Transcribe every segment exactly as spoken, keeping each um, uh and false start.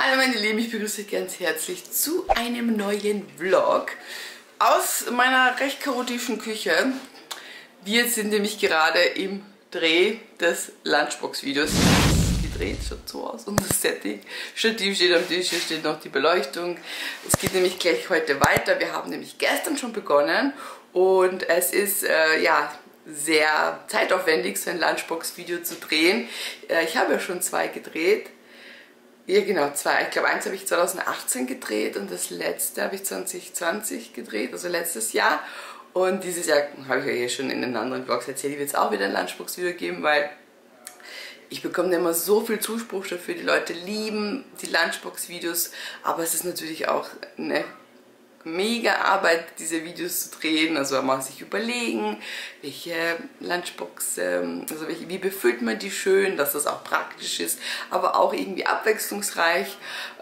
Hallo meine Lieben, ich begrüße euch ganz herzlich zu einem neuen Vlog aus meiner recht chaotischen Küche. Wir sind nämlich gerade im Dreh des Lunchbox-Videos. Gedreht, schaut so aus. Und das Setting, Stativ steht am Tisch, hier steht noch die Beleuchtung. Es geht nämlich gleich heute weiter. Wir haben nämlich gestern schon begonnen und es ist äh, ja sehr zeitaufwendig, so ein Lunchbox-Video zu drehen. Äh, ich habe ja schon zwei gedreht. Ja genau, zwei. Ich glaube, eins habe ich zweitausendachtzehn gedreht und das letzte habe ich zwanzig zwanzig gedreht, also letztes Jahr. Und dieses Jahr habe ich ja hier schon in den anderen Vlogs erzählt, ich will jetzt auch wieder ein Lunchbox-Video geben, weil ich bekomme immer so viel Zuspruch dafür. Die Leute lieben die Lunchbox-Videos, aber es ist natürlich auch eine mega Arbeit, diese Videos zu drehen. Also man muss sich überlegen, welche Lunchbox, also welche, wie befüllt man die schön, dass das auch praktisch ist, aber auch irgendwie abwechslungsreich.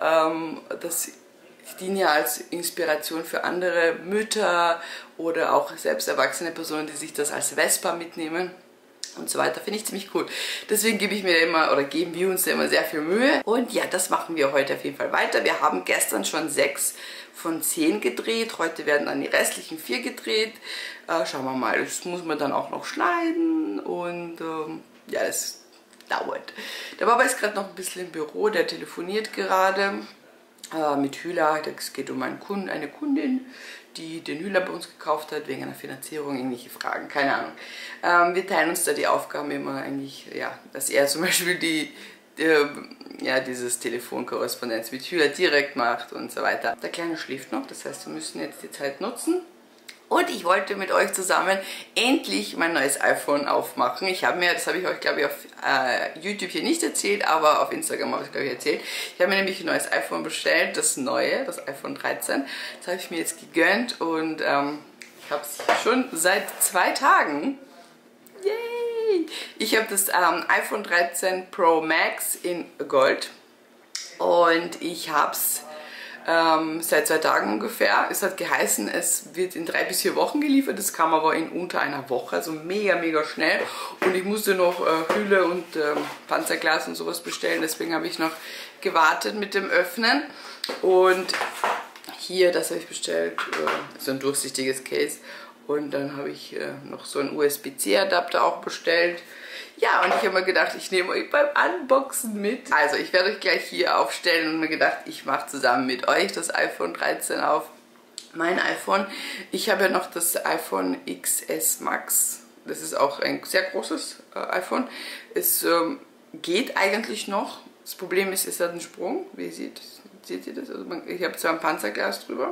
Das dient ja als Inspiration für andere Mütter oder auch selbst erwachsene Personen, die sich das als Vespa mitnehmen und so weiter. Finde ich ziemlich cool. Deswegen gebe ich mir immer oder geben wir uns da immer sehr viel Mühe. Und ja, das machen wir heute auf jeden Fall weiter. Wir haben gestern schon sechs von zehn gedreht. Heute werden dann die restlichen vier gedreht. Äh, schauen wir mal. Das muss man dann auch noch schneiden und ähm, ja, es dauert. Der Papa ist gerade noch ein bisschen im Büro. Der telefoniert gerade äh, mit Hühler. Es geht um einen Kunden, eine Kundin, die den Hühler bei uns gekauft hat, wegen einer Finanzierung, irgendwelche Fragen, keine Ahnung. Ähm, wir teilen uns da die Aufgaben immer eigentlich, ja, dass er zum Beispiel die, die ja, dieses Telefonkorrespondenz mit Hühler direkt macht und so weiter. Der Kleine schläft noch, das heißt, wir müssen jetzt die Zeit nutzen. Und ich wollte mit euch zusammen endlich mein neues iPhone aufmachen. Ich habe mir, das habe ich euch glaube ich auf äh, YouTube hier nicht erzählt, aber auf Instagram habe ich glaube ich erzählt. Ich habe mir nämlich ein neues iPhone bestellt, das neue, das iPhone dreizehn. Das habe ich mir jetzt gegönnt und ähm, ich habe es schon seit zwei Tagen. Yay! Ich habe das ähm, iPhone dreizehn Pro Max in Gold und ich habe es Ähm, seit zwei Tagen ungefähr. Es hat geheißen, es wird in drei bis vier Wochen geliefert. Das kam aber in unter einer Woche, also mega, mega schnell. Und ich musste noch äh, Hülle und äh, Panzerglas und sowas bestellen. Deswegen habe ich noch gewartet mit dem Öffnen. Und hier, das habe ich bestellt, äh, so ein durchsichtiges Case. Und dann habe ich äh, noch so einen U S B C Adapter auch bestellt. Ja, und ich habe mir gedacht, ich nehme euch beim Unboxen mit. Also ich werde euch gleich hier aufstellen und mir gedacht, ich mache zusammen mit euch das iPhone dreizehn auf. Mein iPhone. Ich habe ja noch das iPhone X S Max. Das ist auch ein sehr großes äh, iPhone. Es ähm, geht eigentlich noch. Das Problem ist, es hat einen Sprung. Wie ihr seht, seht ihr das? Also man, ich habe zwar ein Panzerglas drüber,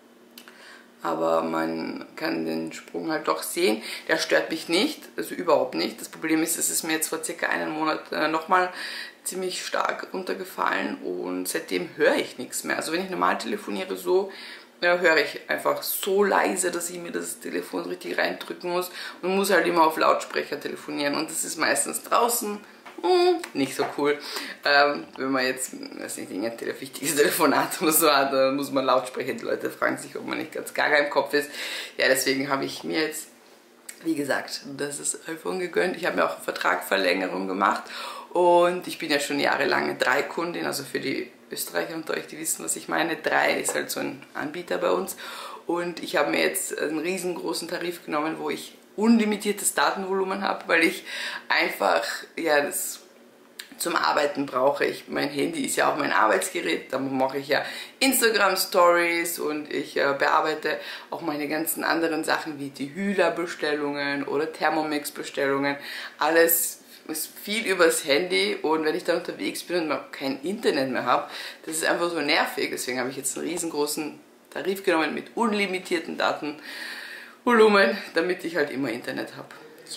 aber man kann den Sprung halt doch sehen. Der stört mich nicht, also überhaupt nicht. Das Problem ist, es ist mir jetzt vor circa einem Monat äh, nochmal ziemlich stark runtergefallen und seitdem höre ich nichts mehr. Also wenn ich normal telefoniere, so ja, höre ich einfach so leise, dass ich mir das Telefon richtig reindrücken muss und muss halt immer auf Lautsprecher telefonieren. Und das ist meistens draußen. Hm, nicht so cool. Ähm, wenn man jetzt, weiß nicht, ein wichtiges Telefonat oder so hat, dann muss man Lautsprecher. Die Leute fragen sich, ob man nicht ganz gaga im Kopf ist. Ja, deswegen habe ich mir jetzt, wie gesagt, das ist iPhone gegönnt. Ich habe mir auch eine Vertragsverlängerung gemacht und ich bin ja schon jahrelang drei Kundin, also für die Österreicher unter euch, die wissen, was ich meine. drei ist halt so ein Anbieter bei uns und ich habe mir jetzt einen riesengroßen Tarif genommen, wo ich unlimitiertes Datenvolumen habe, weil ich einfach ja das zum Arbeiten brauche. Ich, mein Handy ist ja auch mein Arbeitsgerät, da mache ich ja Instagram Stories und ich äh, bearbeite auch meine ganzen anderen Sachen wie die Hühler-Bestellungen oder Thermomix-Bestellungen. Alles ist viel übers Handy und wenn ich da unterwegs bin und kein Internet mehr habe, das ist einfach so nervig. Deswegen habe ich jetzt einen riesengroßen Tarif genommen mit unlimitierten Daten. Volumen, damit ich halt immer Internet habe. Ja.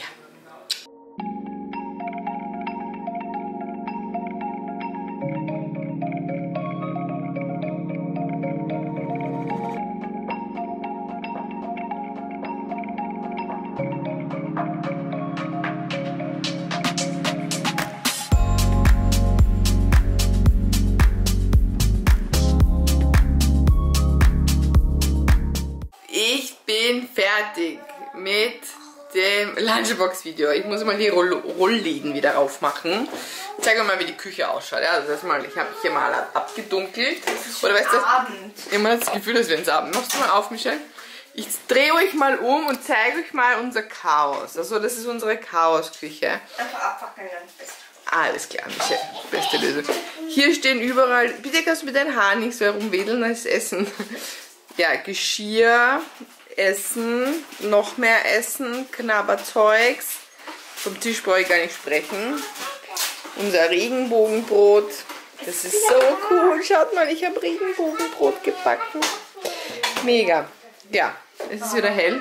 Ich bin fertig mit dem Lunchbox-Video. Ich muss mal die Roll Rollläden wieder aufmachen. Ich zeige euch mal, wie die Küche ausschaut. Ja, also das mal, ich habe hier mal abgedunkelt. Oder weißt du, immer das Gefühl, dass wir ins Abend. Machst du mal auf, Michelle? Ich drehe euch mal um und zeige euch mal unser Chaos. Also das ist unsere Chaos-Küche. Einfach abwackeln, dann ist besser. Alles klar, Michelle. Beste Lösung. Hier stehen überall, bitte kannst du mit deinen Haaren nicht so herumwedeln als Essen. Ja, Geschirr, Essen, noch mehr Essen, Knabberzeugs. Vom Tisch brauche ich gar nicht sprechen. Unser Regenbogenbrot. Das ist so cool. Schaut mal, ich habe Regenbogenbrot gebacken. Mega. Ja, es ist wieder hell.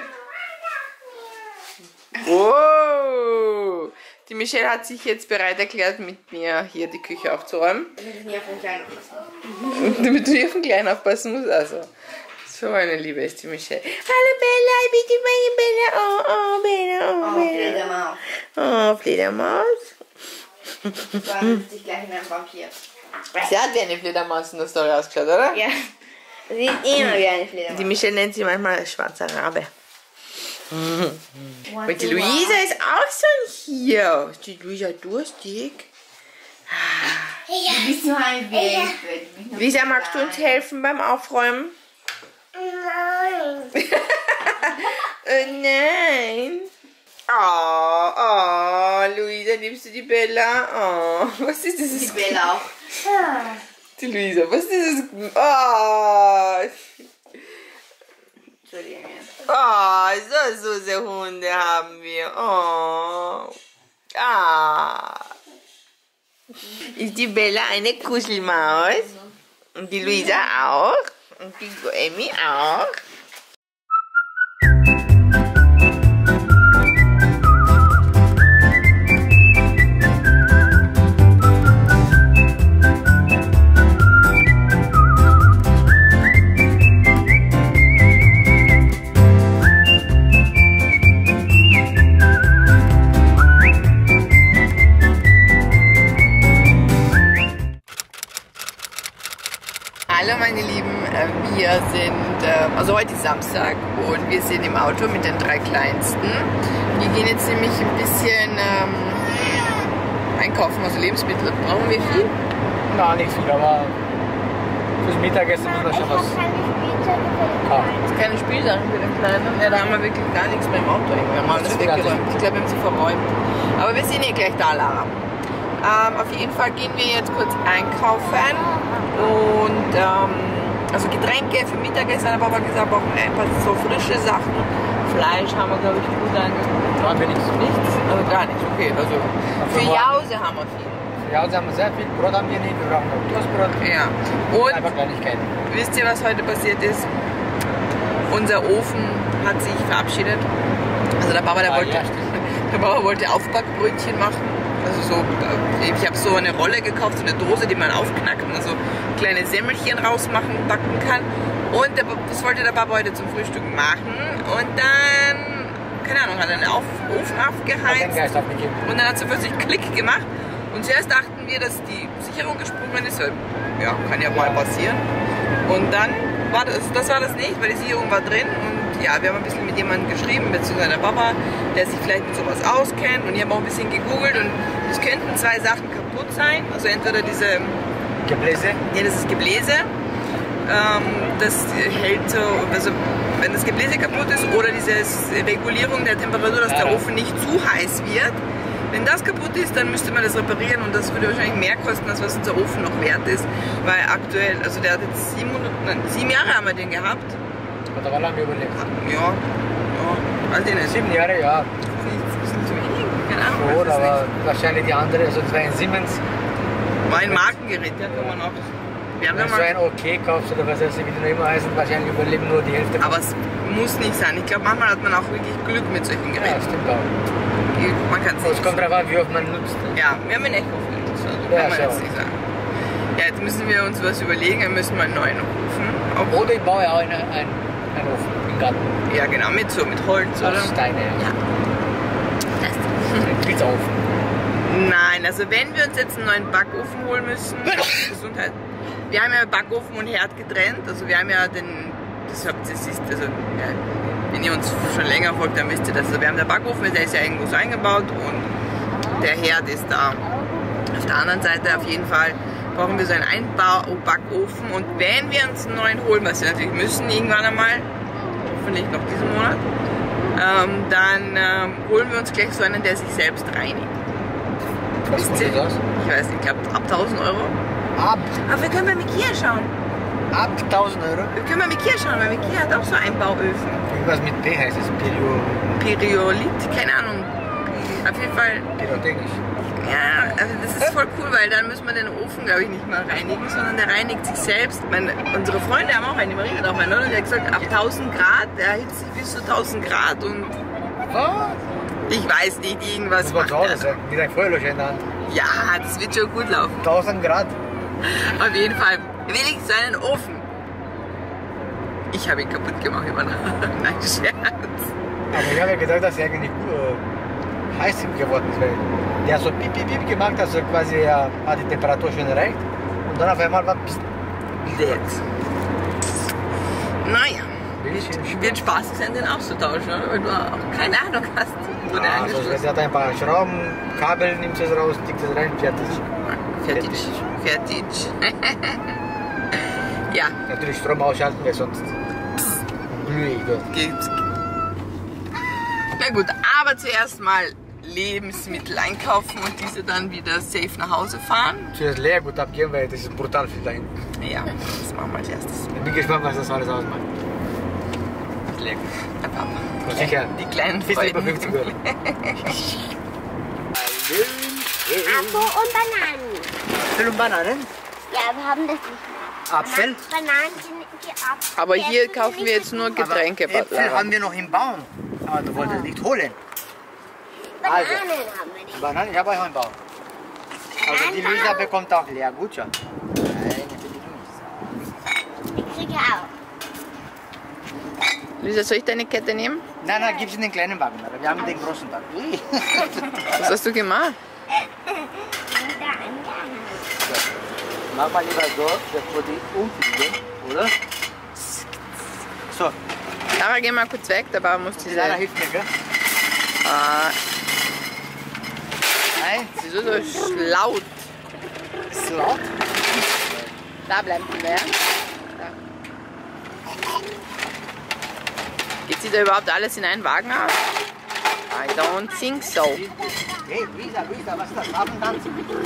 Wow! Die Michelle hat sich jetzt bereit erklärt, mit mir hier die Küche aufzuräumen. Damit du nie auf den Kleinen aufpassen musst. Damit du nie auf den Kleinen aufpassen musst. Also, so eine Liebe ist die Michelle. Hallo Bella, bitte meine Bella. Oh, oh, Bella, oh, Oh, Bella. Fledermaus. Oh, Fledermaus. Du handelst dich gleich in einem Vampir. Sie hat wie eine Fledermaus in der Story ausgeschaut, oder? Ja. Sie sieht immer wie eine Fledermaus. Die Michelle nennt sie manchmal schwarzer Rabe. What Und die do I- Luisa ist auch schon hier. Ist die Luisa durstig? Du bist nur ein Baby. Luisa, magst du uns helfen beim Aufräumen? Nein. Oh nein. Oh, oh, Luisa, liebst du die Bella? Oh, was ist das? Die Bella auch. Die Luisa, was ist das? Oh, Entschuldigung. oh, so süße Hunde haben wir. Oh. Ah. Ist die Bella eine Kuschelmaus? Und die Luisa auch? Und die Emmy auch? Hallo meine Lieben, äh, wir sind, äh, also heute ist Samstag und wir sind im Auto mit den drei Kleinsten. Wir gehen jetzt nämlich ein bisschen ähm, einkaufen, also Lebensmittel. Brauchen wir viel? Na, nicht viel, aber fürs Mittagessen müssen wir schon was kaufen. Das ist keine Spielsachen für den Kleinen. Ja, da haben wir wirklich gar nichts mehr im Auto. Wir haben alles weggeräumt. Ich glaube, wir haben sie verräumt. Aber wir sind eh gleich da, Lara. Ähm, auf jeden Fall gehen wir jetzt kurz einkaufen und ähm, also Getränke für Mittagessen, hat Papa gesagt, brauchen ein paar so frische Sachen. Fleisch haben wir, glaube ich, gut angeguckt. Da haben wir nichts. Nichts? Also gar nichts, okay. Also für Jause haben wir viel. Für Jause haben wir sehr viel. Brot haben wir nicht, wir brauchen noch Toastbrot. Ja. Einfach Und Kleinigkeiten. wisst ihr, was heute passiert ist? Unser Ofen hat sich verabschiedet. Also der Papa, der Ah, wollte, ja, stimmt. der Papa wollte Aufbackbrötchen machen. Also so, ich habe so eine Rolle gekauft, so eine Dose, die man aufknackt und so kleine Semmelchen rausmachen, backen kann. Und der, das wollte der Papa heute zum Frühstück machen. Und dann, keine Ahnung, hat er einen Auf, Ofen Hat den aufgeheizt. Geist aufgegeben. Und dann hat es plötzlich Klick gemacht. Und zuerst dachten wir, dass die Sicherung gesprungen ist. Ja, kann ja mal passieren. Und dann war das, das war das nicht, weil die Sicherung war drin. Und ja, wir haben ein bisschen mit jemandem geschrieben, beziehungsweise der Papa, der sich vielleicht mit sowas auskennt. Und ich habe auch ein bisschen gegoogelt. Und es könnten zwei Sachen kaputt sein. Also entweder diese, Gebläse. ja, das ist Gebläse. Ähm, das hält so, also wenn das Gebläse kaputt ist, oder diese Regulierung der Temperatur, dass der Ja. Ofen nicht zu heiß wird. Wenn das kaputt ist, dann müsste man das reparieren und das würde wahrscheinlich mehr kosten, als was unser Ofen noch wert ist. Weil aktuell, also der hat jetzt siebenhundert, nein, sieben Jahre haben wir den gehabt. Hat aber lange überlebt. Ja, ja, weiß ich nicht. Sieben Jahre, ja. Das ist ein bisschen zu wenig, keine Ahnung. Schon, weiß es aber wahrscheinlich die andere, also das war ein Siemens. nicht. War ein Markengerät, ja, kann man auch. Wir haben ja Wenn du mal, ein OK kaufst oder was weiß ich, wie die noch immer heißen, wahrscheinlich überleben nur die Hälfte. aber es muss nicht sein. Ich glaube, manchmal hat man auch wirklich Glück mit solchen ja, Geräten. stimmt auch. Man kann es Es nicht. kommt darauf an, wie oft man nutzt. Ja, wir haben ihn echt oft genutzt, also Ja, kann man schon. jetzt nicht sagen. Ja, jetzt müssen wir uns was überlegen, wir müssen mal einen neuen Ofen. Auch, Oder ich baue auch einen, einen, einen Ofen im Garten. ja genau, mit so, mit Holz, oder? Aus Steine. Ja. Ein Glitzerofen. Nein, also wenn wir uns jetzt einen neuen Backofen holen müssen, Gesundheit. Wir haben ja Backofen und Herd getrennt, also wir haben ja den, das, habt- das ist, also, ja, Wenn ihr uns schon länger folgt, dann wisst ihr das. Also wir haben der Backofen, der ist ja irgendwo so eingebaut und der Herd ist da. Auf der anderen Seite auf jeden Fall brauchen wir so einen Einbau-Backofen und wenn wir uns einen neuen holen, was wir natürlich müssen irgendwann einmal, hoffentlich noch diesen Monat, ähm, dann ähm, holen wir uns gleich so einen, der sich selbst reinigt. Was kostet das? Ich weiß nicht, ich glaube ab tausend Euro. Ab, Aber wir können bei Ikea schauen. ab tausend Euro? Wir können bei Ikea schauen, weil Ikea hat auch so Einbauöfen. Irgendwas mit P heißt es, Perio, Periolit, keine Ahnung. Auf jeden Fall, Pyrotechnisch. ja, also das ist voll cool, weil dann müssen wir den Ofen, glaube ich, nicht mehr reinigen, sondern der reinigt sich selbst. Meine, unsere Freunde haben auch einen, die Marie hat auch einen, und der hat gesagt, ab tausend Grad, der erhitzt sich bis zu tausend Grad und Oh, ich weiß nicht, irgendwas das war macht zu Hause er. sein, mit einem Feuerlöscher in der Hand. Ja, das wird schon gut laufen. tausend Grad. Auf jeden Fall will ich so einen Ofen. Ich habe ihn kaputt gemacht, immer noch. Nein, Scherz. Aber ich habe ja gedacht, dass er eigentlich äh, heiß geworden ist, weil der hat so piep, piep, piep gemacht, also quasi er hat die Temperatur schon erreicht und dann auf einmal war pst, Jetzt. Naja, bisschen wird spaßig sein, den auszutauschen, oder? Weil du auch keine Ahnung hast, wo der Ja, also angeschlossen er hat ein paar Schrauben, Kabel, nimmt es raus, stickt es rein, fertig. Fertig. Fertig. Ja, Natürlich Strom ausschalten, weil sonst glühe ich dort. geht's. Na gut, aber zuerst mal Lebensmittel einkaufen und diese dann wieder safe nach Hause fahren. Zuerst Leergut abgeben, weil das ist brutal viel dahin. Ja, das machen wir als erstes. Ich bin gespannt, was das alles ausmacht. Leergut. Der Papa. Und sicher, Die kleinen bis über Freuden. fünfzig Euro. Apfel und Bananen. Apfel und Bananen? Ja, wir haben das nicht mehr. Apfel? Bananen sind die Apfel. Aber hier kaufen wir jetzt nur Getränke. Aber Äpfel haben wir noch im Baum. Aber du wolltest nicht holen. Bananen Also. haben wir nicht. Bananen, ich habe auch im Baum. Also die Lisa bekommt auch Leergut schon. Nein, Ich kriege auch. Lisa, soll ich deine Kette nehmen? nein, nein, gib es in den kleinen Wagen. aber Wir haben den großen Wagen. Ui. Was hast du gemacht? Und da an Mach mal lieber so, bevor die umfliegen, oder? So, Lara, geh mal kurz weg, der Papa muss diese... Lara hilft mir, gell? Ah, Nein, sie ist so, so laut. ist laut. Da bleibt sie mehr. Da. Geht sie da überhaupt alles in einen Wagen aus? I don't think so. Hey, Lisa, Lisa, was ist das? Abendtanz?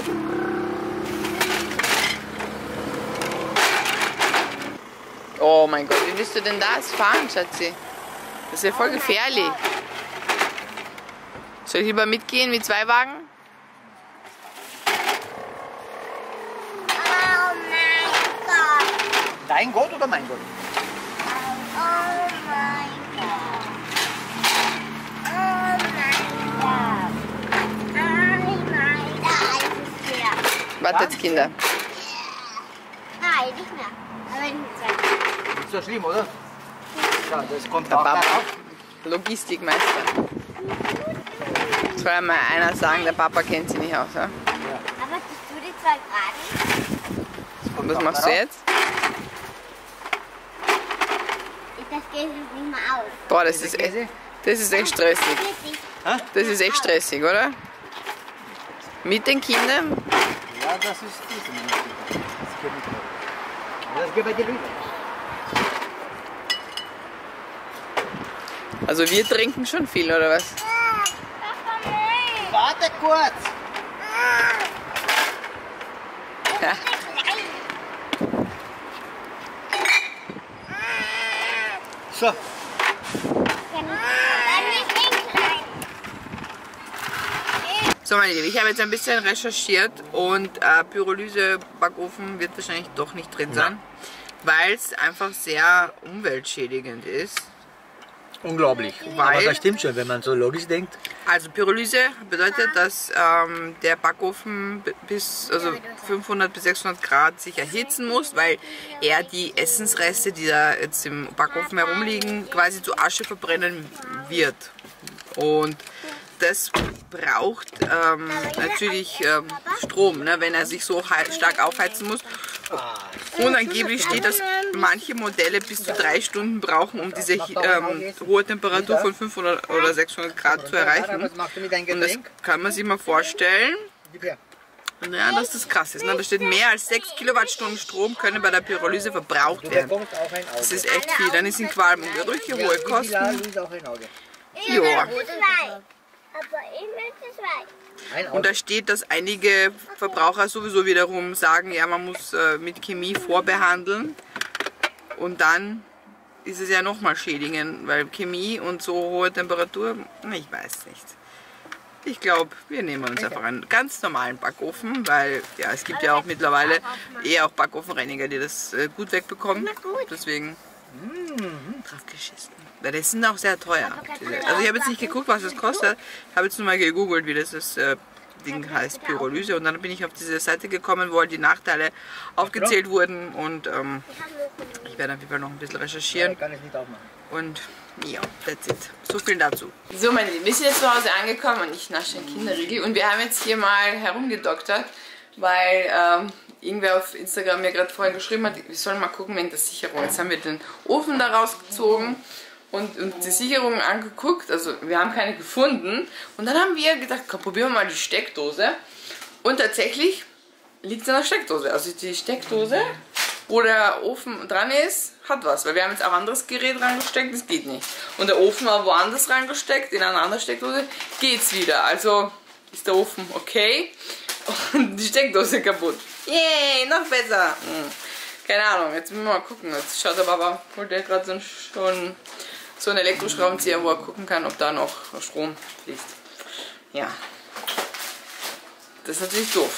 Oh mein Gott, wie willst du denn das fahren, Schatzi? Das ist ja voll gefährlich. Soll ich lieber mitgehen mit zwei Wagen? Oh mein Gott. Dein Gott oder mein Gott? Oh mein Gott. Oh mein Gott. Oh mein Gott. Wartet, Kinder. Nein, nicht mehr. Aber nicht mehr. Nicht so schlimm, oder? Ja, das kommt Der auch Papa. darauf. Logistikmeister. Soll einmal einer sagen, der Papa kennt sie nicht aus, ja? Aber das tut die zwei gerade. Das kommt Was auch machst du darauf. jetzt? Das geht jetzt nicht mehr aus. Boah, das ist, echt, das ist echt stressig. Wirklich. Das ist echt stressig, oder? Mit den Kindern? Ja, das ist diese Minute. Das geht nicht mehr. Das geht bei dir wieder. Also wir trinken schon viel, oder was? Warte kurz! Ja. So, Dann nicht den kleinen. So meine Lieben, ich habe jetzt ein bisschen recherchiert und äh, Pyrolyse-Backofen wird wahrscheinlich doch nicht drin sein, weil es einfach sehr umweltschädigend ist. unglaublich. Weil- Aber das stimmt schon, wenn man so logisch denkt. Also Pyrolyse bedeutet, dass ähm, der Backofen b- bis also fünfhundert bis sechshundert Grad sich erhitzen muss, weil er die Essensreste, die da jetzt im Backofen herumliegen, quasi zu Asche verbrennen wird. Und das braucht ähm, natürlich ähm, Strom, ne, wenn er sich so stark aufheizen muss. Und angeblich steht, dass manche Modelle bis zu drei Stunden brauchen, um diese ähm, hohe Temperatur von fünfhundert oder sechshundert Grad zu erreichen. Und das kann man sich mal vorstellen. Ja, dass das krass ist. Ne? Da steht, mehr als sechs Kilowattstunden Strom können bei der Pyrolyse verbraucht werden. Das ist echt viel. Dann ist in Qualm und Gerüche, hohe Kosten. Ja. Und da steht, dass einige Verbraucher sowieso wiederum sagen, ja, man muss äh, mit Chemie vorbehandeln. Und dann ist es ja nochmal schädigend, weil Chemie und so hohe Temperatur, ich weiß nicht. Ich glaube, wir nehmen uns einfach einen ganz normalen Backofen, weil ja, es gibt ja auch mittlerweile eher auch Backofenreiniger, die das äh, gut wegbekommen. Deswegen drauf geschissen. Weil die sind auch sehr teuer. Also ich habe jetzt nicht geguckt, was es kostet. Ich habe jetzt nur mal gegoogelt, wie das, das äh, Ding heißt, Pyrolyse. Und dann bin ich auf diese Seite gekommen, wo halt die Nachteile aufgezählt wurden. Und ähm, ich werde auf jeden Fall noch ein bisschen recherchieren. Und ja, that's it. So viel dazu. So meine Lieben, wir sind jetzt zu Hause angekommen und ich nasche den Kinderriegel. Und wir haben jetzt hier mal herumgedoktert, weil ähm, irgendwer auf Instagram mir gerade vorhin geschrieben hat, wir sollen mal gucken wegen der Sicherung. Jetzt haben wir den Ofen da rausgezogen und, und die Sicherung angeguckt. Also wir haben keine gefunden. Und dann haben wir gedacht, komm, probieren wir mal die Steckdose. Und tatsächlich liegt es an der Steckdose. Also die Steckdose, wo der Ofen dran ist, hat was. Weil wir haben jetzt auch ein anderes Gerät reingesteckt, das geht nicht. Und der Ofen war woanders reingesteckt, in eine andere Steckdose, geht's wieder. Also ist der Ofen okay und die Steckdose kaputt. Yay, noch besser. Hm. Keine Ahnung, jetzt müssen wir mal gucken. Jetzt schaut der Papa, holt der gerade so schon so einen Elektroschraubenzieher, wo er gucken kann, ob da noch Strom fließt. Ja. Das ist natürlich doof.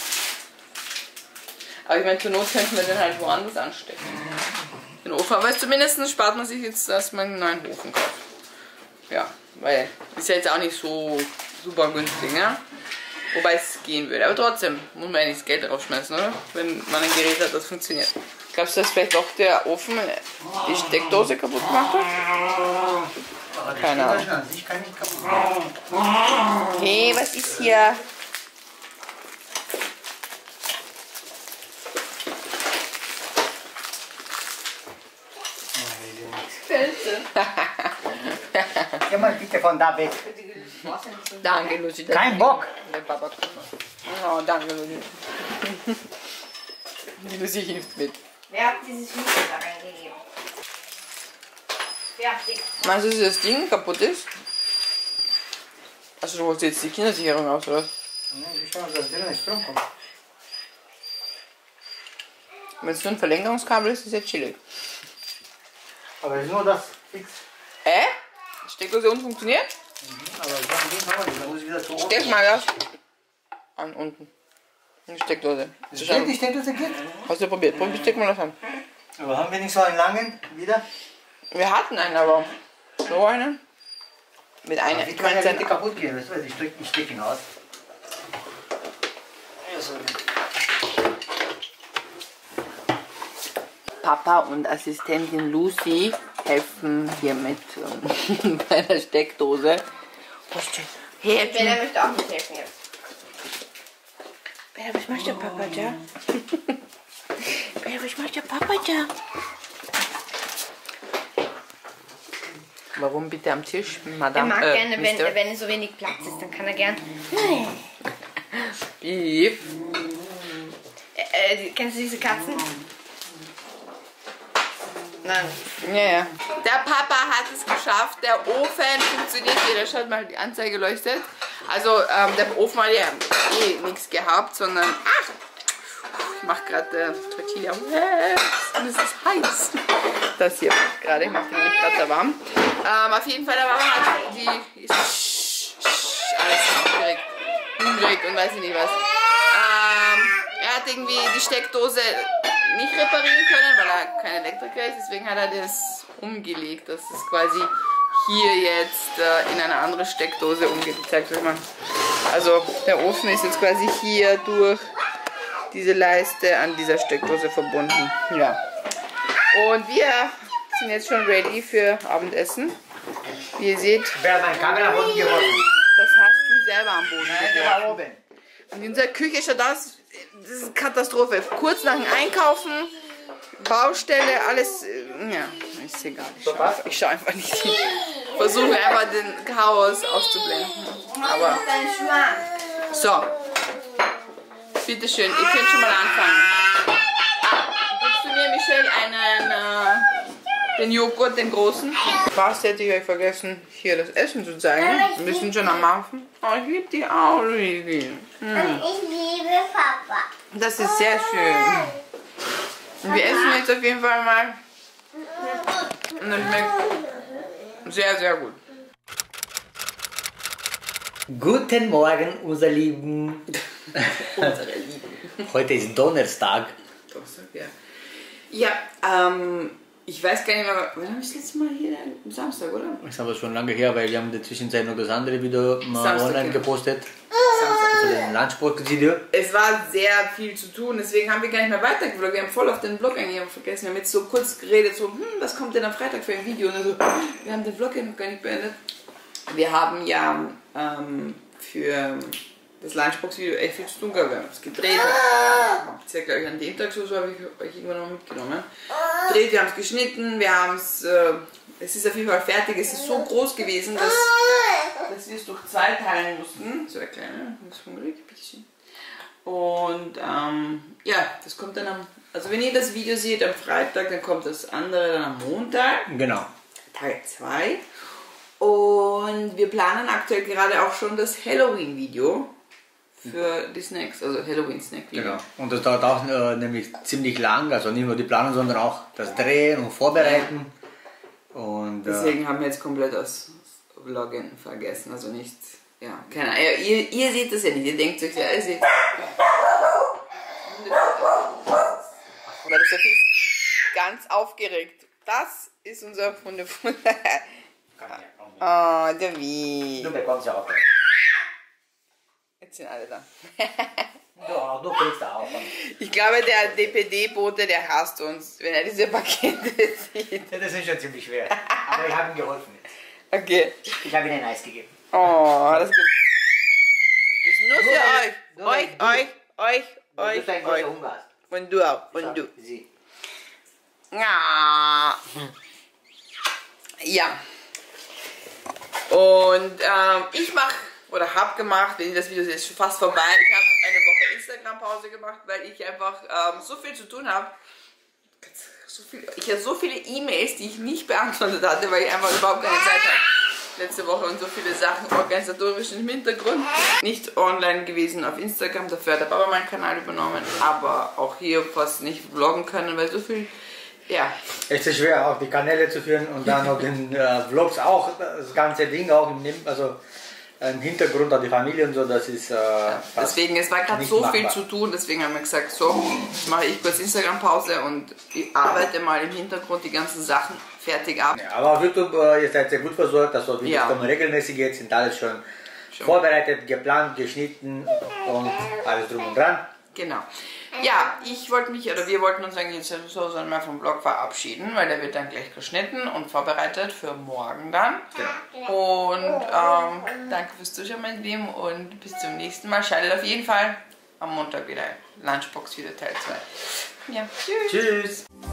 Aber ich meine, zur Not könnten wir den halt woanders anstecken. Den Ofen. Aber zumindest spart man sich jetzt, dass man einen neuen Ofen kauft. Ja, weil ist ja jetzt auch nicht so super günstig, ne? Wobei es gehen würde. Aber trotzdem muss man ja nicht das Geld draufschmeißen, oder? Wenn man ein Gerät hat, das funktioniert. Glaubst du, dass vielleicht auch der Ofen die Steckdose kaputt gemacht hat? Keine Ahnung. Hey, was ist hier? Geh mal bitte von da weg. Danke, Lucy. Kein Bock. Oh, danke, Lucy. Die Lucy hilft mit. Wer hat dieses Video da reingegeben? Fertig. Meinst du, dass das Ding kaputt ist? Also du holst jetzt die Kindersicherung aus, oder? Nein, ich schaue, dass drinnen Strom kommt. Wenn es nur ein Verlängerungskabel ist, ist es ja chillig. Aber ist nur das fix. Äh? Die Steckdose unten funktioniert? Mhm, aber dann haben wir nicht, dann muss ich wieder zu Steck mal das an unten. Eine Steckdose. Das geht, die Steckdose geht? Hast du probiert? Probier, steck mal das an. Aber haben wir nicht so einen langen wieder? Wir hatten einen, aber so einen. Mit einer. Wie kann ja nicht kaputt gehen? Das weiß ich, ich, ich stecke ihn aus. Ja, so. Papa und Assistentin Lucy helfen hier mit ähm, bei der Steckdose. Was steht? Hey, Bella möchte auch nicht helfen jetzt. Bella, was macht der Papa da? Bella, was macht der Papa da? Warum bitte am Tisch, Er Madame? mag äh, gerne, wenn, Mister wenn so wenig Platz ist, dann kann er gern. Piep. Äh, äh, kennst du diese Katzen? Nein. Ja, ja. Der Papa hat es geschafft, der Ofen funktioniert wieder. Schaut mal, die Anzeige leuchtet. Also ähm, der Ofen hat ja eh nichts gehabt, sondern ach, ich mache gerade äh, Tortilla und es ist heiß. Das hier gerade, ich mache den nämlich gerade da warm. Ähm, auf jeden Fall, der Papa hat die ist alles aufgeregt, hungrig und weiß ich nicht was. Ähm, er hat irgendwie die Steckdose nicht reparieren können, weil er kein Elektriker ist, deswegen hat er das umgelegt, dass es quasi hier jetzt äh, in eine andere Steckdose umgeht. Ich zeig's euch mal. Also der Ofen ist jetzt quasi hier durch diese Leiste an dieser Steckdose verbunden. Ja. Und wir sind jetzt schon ready für Abendessen. Wie ihr seht, Wer hat mein Kabel nach unten geworfen? das hast du selber am Boden Nein, der war geworfen. oben. Und in unserer Küche schaut das, das ist eine Katastrophe. Kurz nach dem Einkaufen, Baustelle, alles, äh, ja, ist egal. Ich schaue ich schau einfach nicht hin. Versuche einfach den Chaos auszublenden. Aber, so, bitteschön, ihr könnt schon mal anfangen. Ah, gibst du mir, Michelle, einen, äh, den Joghurt, den großen? Fast hätte ich euch vergessen, hier das Essen zu zeigen. Wir müssen schon am Anfang. Oh, ich liebe die auch, Lili. Hm. Und ich liebe Papa. Das ist sehr schön. Und wir essen jetzt auf jeden Fall mal. Und das schmeckt sehr, sehr gut. Guten Morgen, unsere Lieben. Unsere Lieben. Heute ist Donnerstag. Ja, ja ähm, ich weiß gar nicht mehr, wann habe ich das letzte Mal hier? Am Samstag, oder? Das ist aber schon lange her, weil wir haben in der Zwischenzeit noch das andere Video mal Samstag, online ja. gepostet. Samstag. Also den Lunchbox-Video. Es war sehr viel zu tun, deswegen haben wir gar nicht mehr weitergevloggt. Wir haben voll auf den Vlog eigentlich vergessen. Wir haben jetzt so kurz geredet, so, hm, was kommt denn am Freitag für ein Video? Und dann so, wir haben den Vlog ja noch gar nicht beendet. Wir haben ja ähm, für das Lunchbox-Video echt viel zu tun gehabt. Wir haben es gedreht. Ich sag gleich an dem Tag so, so habe ich euch irgendwann noch mitgenommen. Gedreht, wir haben es geschnitten, wir haben es, äh, es ist auf jeden Fall fertig. Es ist so groß gewesen, dass, dass wir es durch zwei teilen mussten. So ein kleiner, das ist hungrig, bitteschön. Und ähm, ja, das kommt dann am, also wenn ihr das Video seht am Freitag, dann kommt das andere dann am Montag. Genau. Teil zwei. Und wir planen aktuell gerade auch schon das Halloween-Video für die Snacks, also Halloween-Snack-Video. Genau. Und das dauert auch äh, nämlich ziemlich lang, also nicht nur die Planung, sondern auch das Drehen und Vorbereiten. Und, äh, Deswegen haben wir jetzt komplett das Vloggen vergessen, also nicht, ja, keine Ahnung, ihr, ihr seht das ja nicht, ihr denkt euch ja, ihr seht. Aber das ist ganz aufgeregt. Das ist unser Hundefutter. Oh, der Wie. Du bekommst ja auch. Jetzt sind alle da. Du, du kriegst auch. Ich glaube, der D P D-Bote, der hasst uns, wenn er diese Pakete sieht. Ja, das ist schon ziemlich schwer. Aber ich habe ihm geholfen. Okay. Ich habe ihm ein Eis gegeben. Oh, das ist gut. Das ist nur für euch. Nur Euch, du- euch, euch, Du euch, bist ein euch. großer Hunger hast. Und du auch. Und Schau, du. Sie. Ja. Ja. Und ähm, ich mache, oder habe gemacht, wenn ihr das Video seht, ist schon fast vorbei. Ich habe eine Woche Instagram-Pause gemacht, weil ich einfach ähm, so viel zu tun habe. So viel, ich habe so viele E-Mails, die ich nicht beantwortet hatte, weil ich einfach überhaupt keine Zeit hatte. Letzte Woche und so viele Sachen organisatorisch im Hintergrund. Nicht online gewesen auf Instagram, dafür hat der Papa meinen Kanal übernommen, aber auch hier fast nicht vloggen können, weil so viel, ja. Es ist schwer, auch die Kanäle zu führen und dann noch den äh, Vlogs auch, das ganze Ding auch im, Neben- also, im Hintergrund an die Familie und so, das ist äh, fast Deswegen, es war gerade nicht so viel machbar. zu tun, deswegen haben wir gesagt, so, jetzt mache ich kurz Instagram-Pause und ich arbeite mal im Hintergrund die ganzen Sachen fertig ab. Ja, aber auf YouTube, äh, ihr seid sehr gut versorgt, also Videos Ja. kommen regelmäßig jetzt, sind alles schon, Schon. vorbereitet, geplant, geschnitten und alles drum und dran. Genau. Ja, ich wollte mich, oder wir wollten uns eigentlich jetzt so so mal vom Vlog verabschieden, weil der wird dann gleich geschnitten und vorbereitet für morgen dann. Und ähm, danke fürs Zuschauen, mein Lieben, und bis zum nächsten Mal. Schaltet auf jeden Fall am Montag wieder Lunchbox wieder Teil zwei. Ja, tschüss. Tschüss!